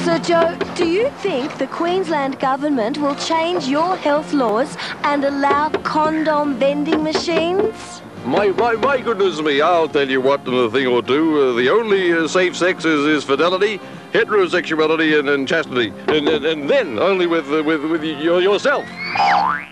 So, Joe, do you think the Queensland government will change your health laws and allow condom vending machines? My goodness me, I'll tell you what in a thing or two. The only safe sex is fidelity, heterosexuality and chastity. And then only with yourself.